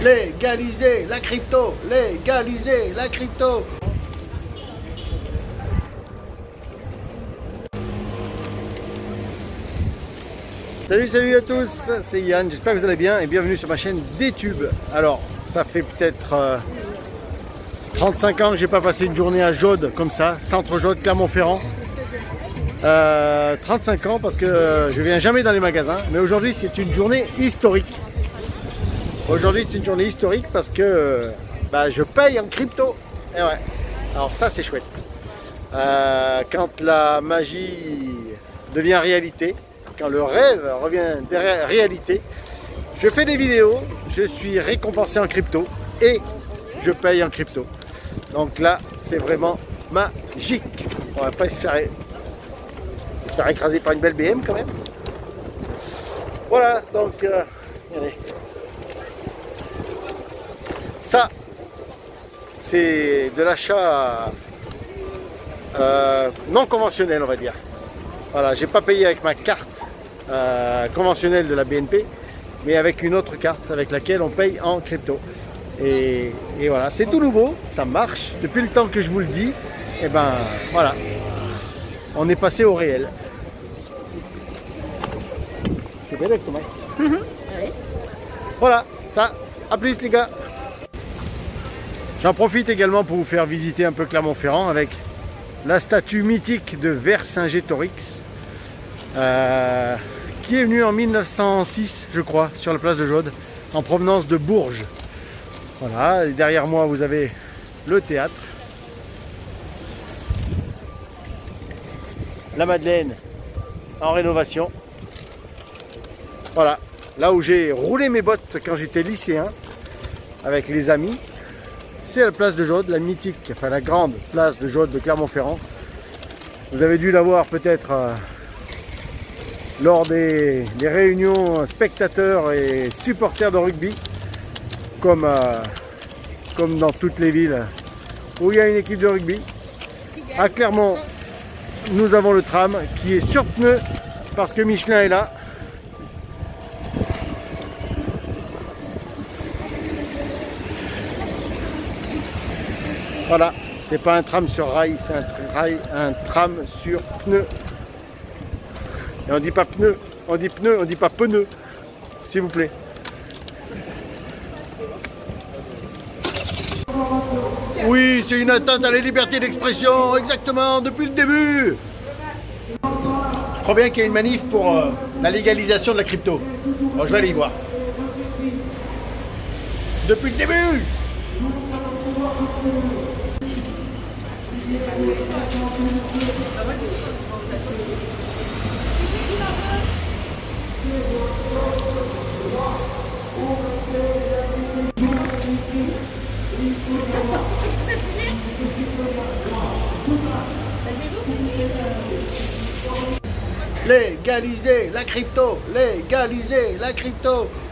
Légaliser la crypto, légaliser la crypto. Salut à tous, c'est Yann, j'espère que vous allez bien et bienvenue sur ma chaîne DTube. Alors, ça fait peut-être 35 ans que j'ai pas passé une journée à Jaude comme ça, centre Jaude, Clermont-Ferrand. 35 ans parce que je viens jamais dans les magasins, mais aujourd'hui c'est une journée historique. Aujourd'hui c'est une journée historique parce que je paye en crypto. Et ouais, alors ça c'est chouette. Quand la magie devient réalité, quand le rêve revient réalité, je fais des vidéos, je suis récompensé en crypto et je paye en crypto. Donc là c'est vraiment magique. On va pas se faire écraser par une belle BM quand même. Voilà, donc regardez. Ça c'est de l'achat non conventionnel, on va dire. Voilà, j'ai pas payé avec ma carte conventionnelle de la BNP, mais avec une autre carte avec laquelle on paye en crypto. Et voilà, c'est tout nouveau, ça marche depuis le temps que je vous le dis. Et ben voilà, on est passé au réel. C'est belle avec Thomas. Oui. Voilà, ça, à plus les gars. J'en profite également pour vous faire visiter un peu Clermont-Ferrand avec la statue mythique de Vercingétorix qui est venue en 1906, je crois, sur la place de Jaude, en provenance de Bourges. Voilà, et derrière moi vous avez le théâtre, la Madeleine en rénovation. Voilà, là où j'ai roulé mes bottes quand j'étais lycéen avec les amis, c'est la place de Jaude, la mythique, enfin la grande place de Jaude de Clermont-Ferrand. Vous avez dû la voir peut-être lors des réunions spectateurs et supporters de rugby, comme dans toutes les villes où il y a une équipe de rugby. À Clermont, nous avons le tram qui est sur pneu parce que Michelin est là. Voilà, c'est pas un tram sur rail, c'est un tram sur pneu. Et on dit pas pneu, on dit pneu, on dit pas pneu, s'il vous plaît. Oui, c'est une atteinte à la liberté d'expression, exactement, depuis le début. Je crois bien qu'il y a une manif pour la légalisation de la crypto. Bon, je vais aller y voir. Depuis le début. Légaliser la crypto, légaliser la crypto.